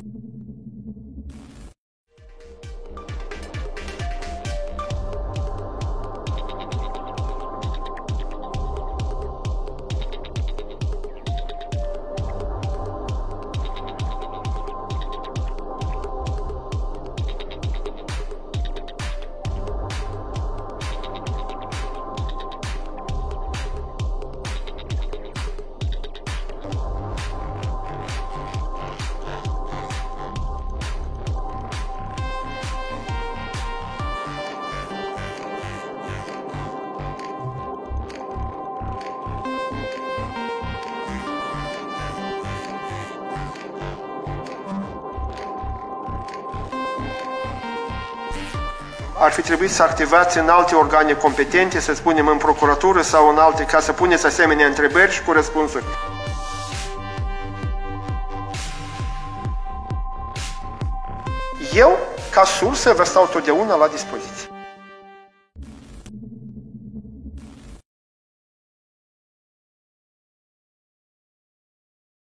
Ar fi trebuit să activați în alte organe competente, să spunem în procuratură sau în alte, ca să puneți asemenea întrebări și cu răspunsuri. Eu, ca sursă, vă stau totdeauna la dispoziție.